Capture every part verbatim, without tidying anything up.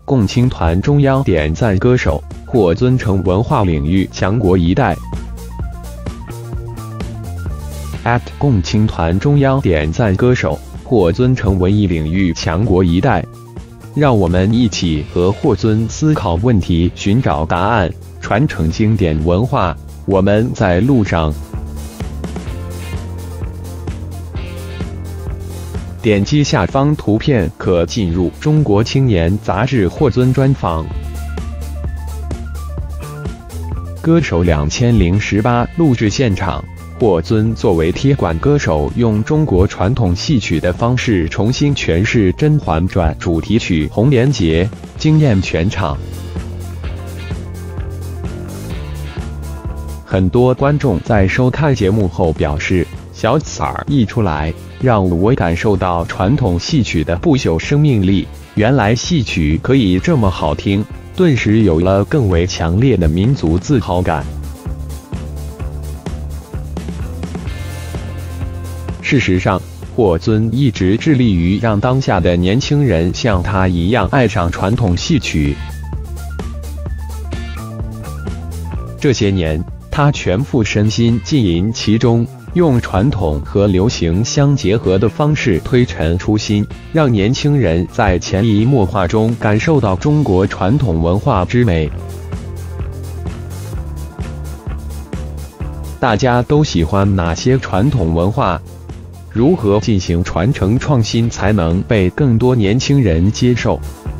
共青团中央点赞歌手，获尊称文化领域强国一代。at 共青团中央点赞歌手，获尊称文艺领域强国一代。让我们一起和霍尊思考问题，寻找答案，传承经典文化。我们在路上。点击下方图片可进入《中国青年》杂志霍尊专访。歌手两千零十八录制现场，霍尊作为铁管歌手，用中国传统戏曲的方式重新诠释《甄嬛传》主题曲《红莲节》，惊艳全场。很多观众在收看节目后表示，小崽儿一出来，让我感受到传统戏曲的不朽生命力。原来戏曲可以这么好听，顿时有了更为强烈的民族自豪感。事实上，霍尊一直致力于让当下的年轻人像他一样爱上传统戏曲。这些年，他全副身心浸淫其中，用传统和流行相结合的方式推陈出新，让年轻人在潜移默化中感受到中国传统文化之美。大家都喜欢哪些传统文化？如何进行传承创新才能被更多年轻人接受？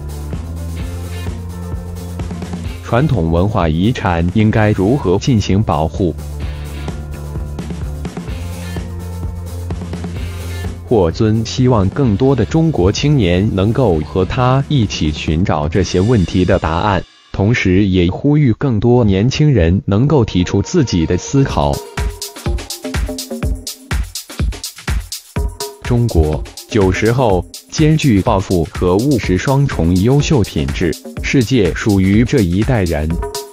传统文化遗产应该如何进行保护？霍尊希望更多的中国青年能够和他一起寻找这些问题的答案，同时也呼吁更多年轻人能够提出自己的思考。中国有时候兼具抱负和务实双重优秀品质，世界属于这一代人。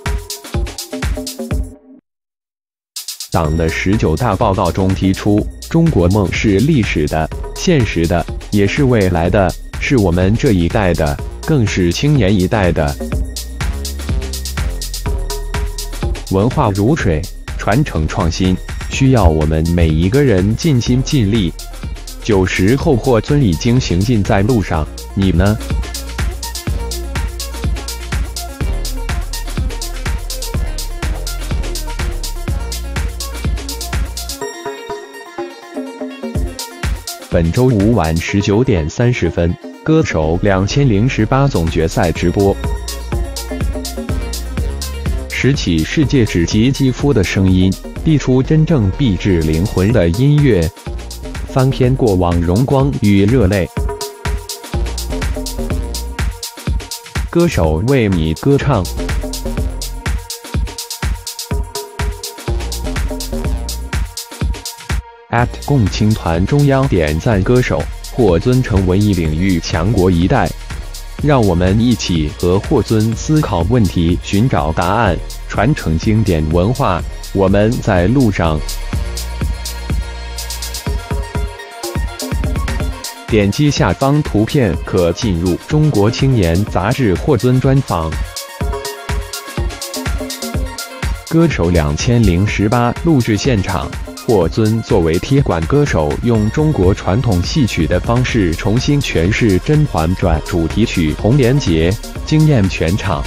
党的十九大报告中提出，中国梦是历史的、现实的，也是未来的，是我们这一代的，更是青年一代的。文化如水，传承创新，需要我们每一个人尽心尽力。九十后霍尊已经行进在路上，你呢？本周五晚十九点三十分，歌手两千零十八总决赛直播。拾起世界只及肌肤的声音，递出真正币制灵魂的音乐。翻篇过往荣光与热泪，歌手为你歌唱。at 共青团中央点赞歌手，获尊称文艺领域强国一代。让我们一起和霍尊思考问题，寻找答案，传承经典文化。我们在路上。点击下方图片可进入《中国青年》杂志霍尊专访。歌手两千零十八录制现场，霍尊作为铁管歌手，用中国传统戏曲的方式重新诠释《甄嬛传》主题曲《红莲节》，惊艳全场。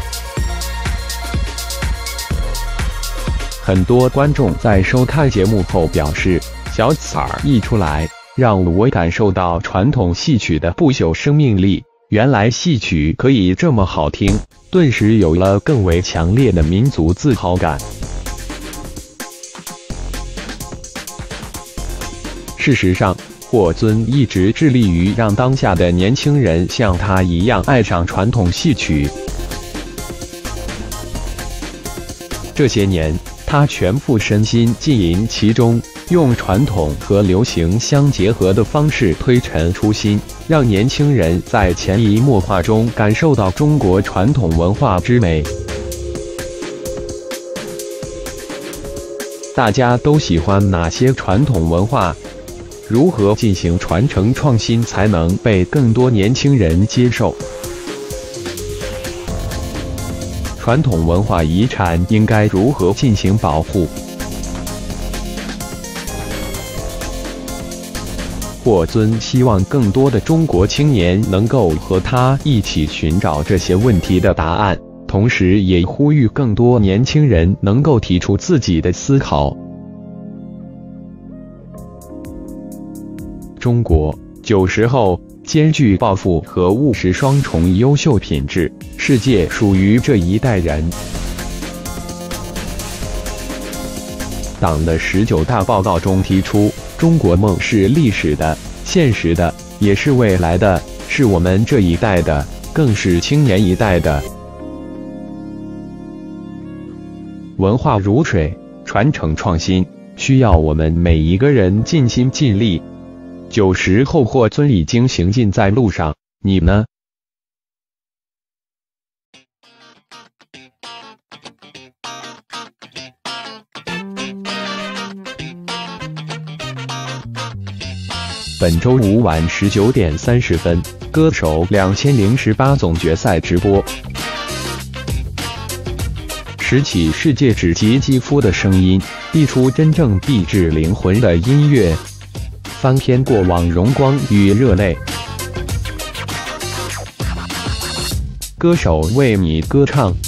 很多观众在收看节目后表示，小崽儿一出来，让我感受到传统戏曲的不朽生命力。原来戏曲可以这么好听，顿时有了更为强烈的民族自豪感。事实上，霍尊一直致力于让当下的年轻人像他一样爱上传统戏曲。这些年，他全副身心浸淫其中，用传统和流行相结合的方式推陈出新，让年轻人在潜移默化中感受到中国传统文化之美。大家都喜欢哪些传统文化？如何进行传承创新才能被更多年轻人接受？ 传统文化遗产应该如何进行保护？霍尊希望更多的中国青年能够和他一起寻找这些问题的答案，同时也呼吁更多年轻人能够提出自己的思考。中国旧时候兼具抱负和务实双重优秀品质，世界属于这一代人。党的十九大报告中提出，中国梦是历史的、现实的，也是未来的，是我们这一代的，更是青年一代的。文化如水，传承创新，需要我们每一个人尽心尽力。九十后霍尊已经行进在路上，你呢？本周五晚十九点三十分，歌手两千零十八总决赛直播。拾起世界只及肌肤的声音，递出真正币制灵魂的音乐，翻篇过往荣光与热泪。歌手为你歌唱。